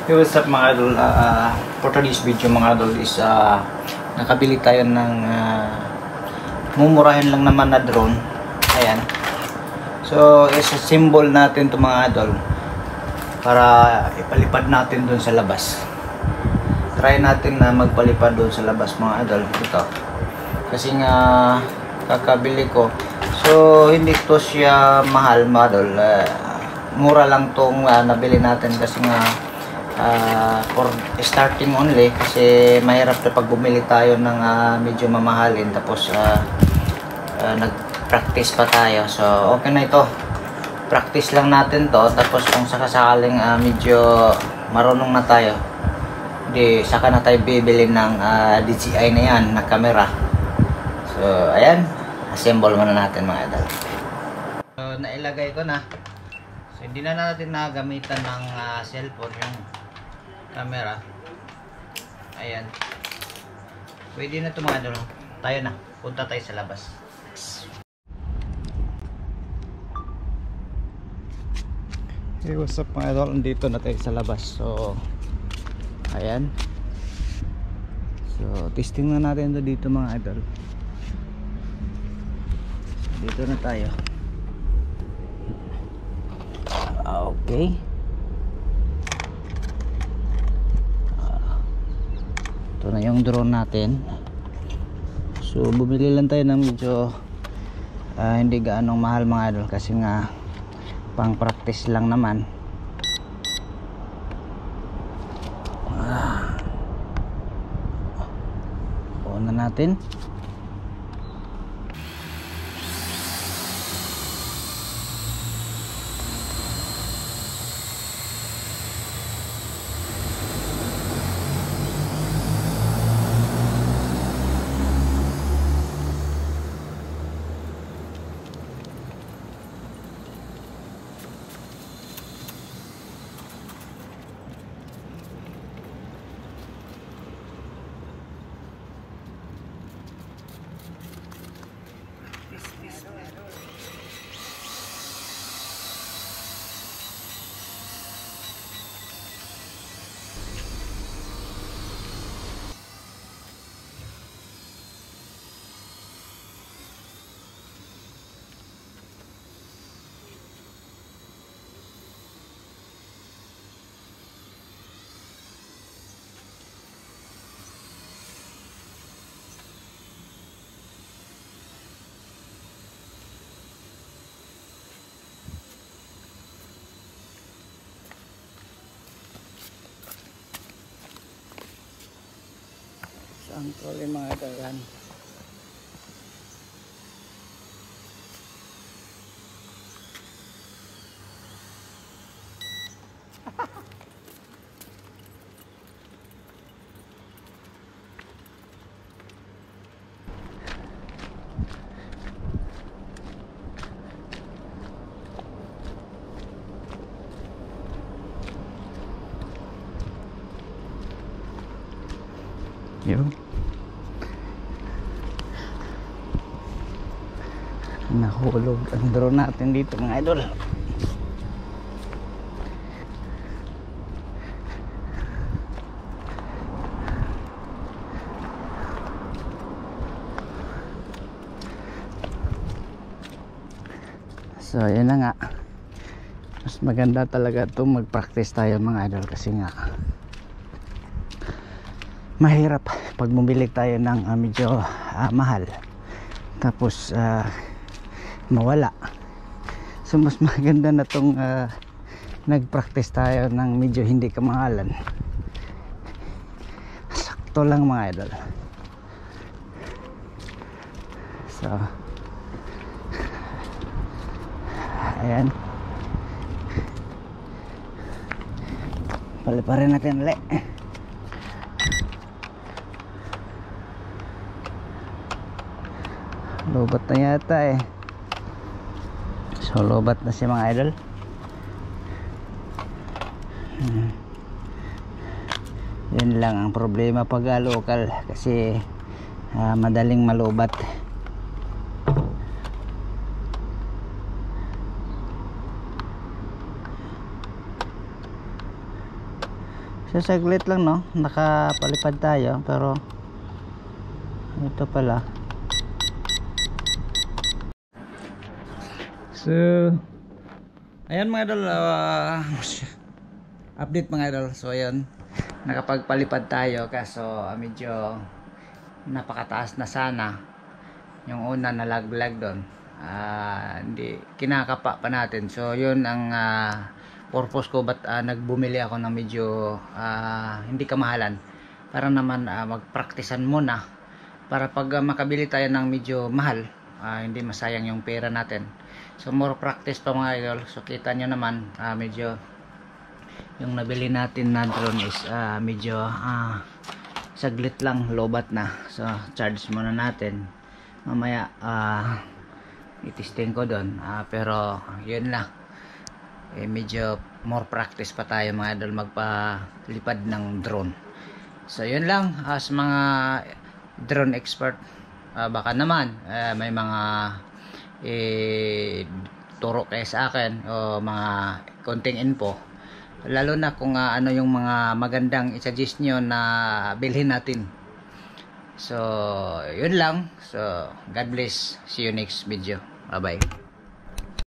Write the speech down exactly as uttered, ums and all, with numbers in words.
Hey, what's up mga idol? Uh, for today's video mga idol is uh, nakabili tayo ng uh, mumurahin lang naman na drone. Ayan. So is a symbol natin to mga idol para ipalipad natin dun sa labas. Try natin na magpalipad dun sa labas mga idol. Ito. Kasi nga kakabili ko. So hindi to siya mahal mga idol. Uh, mura lang tong uh, nabili natin kasi nga Uh, for starting only kasi mahirap na pag bumili tayo ng uh, medyo mamahalin tapos uh, uh, nag-practice pa tayo, so okay na ito, practice lang natin to, tapos kung sakasakaling uh, medyo marunong na tayo di saka na tayo bibili ng uh, D J I na yan na camera. So ayan, assemble muna natin mga idol. So nailagay ko na, so hindi na natin nagamitan ng uh, cellphone yung camera. Ayan, pwede na ito mga idol. Tayo na, punta tayo sa labas. Hey, what's up mga idol, dito na tayo sa labas. So ayan, so testing na natin ito dito mga idol. Dito na tayo. Okay, ito na yung drone natin. So bumili lang tayo ng medyo uh, hindi gaanong mahal mga idol kasi nga pang practice lang naman. uh, on na natin. Ang trolley mga kailan. Yun. Nahulog ang drone natin dito mga idol. So yun na nga, mas maganda talaga ito mag-practice tayo mga idol kasi nga mahirap pag bumili tayo ng uh, medyo uh, mahal tapos uh, mawala. So mas maganda na tong uh, nag-practice tayo ng medyo hindi kamahalan, sakto lang mga idol. So ayan, paliparin natin ulit. Lobat na yata eh. So lobat na siya mga idol. hmm. Yun lang ang problema pag uh, local kasi uh, madaling malubat. So saglit lang, no, nakapalipad tayo, pero ito pala. So ayan mga idol, uh, update mga idol. So ayan, nakapagpalipad tayo, kaso uh, medyo napakataas na sana yung una na laglag doon. Uh, hindi kinakapa pa natin. So yun ang uh, purpose ko, ba't uh, nagbumili ako ng medyo uh, hindi kamahalan, para naman uh, magpraktisan muna, para pag uh, makabili tayo ng medyo mahal, uh, hindi masayang yung pera natin. So more practice pa mga idol. So kita nyo naman, uh, medyo yung nabili natin na drone is uh, medyo uh, saglit lang, lobat na. So charge muna natin, mamaya uh, itesting ko doon, uh, pero yun lang, eh, medyo more practice pa tayo mga idol magpalipad ng drone. So yun lang, as mga drone expert, uh, baka naman uh, may mga eh, turo kayo sa akin o mga konting info, lalo na kung uh, ano yung mga magandang i-suggest nyo na bilhin natin. So yun lang. So God bless, see you next video, bye bye.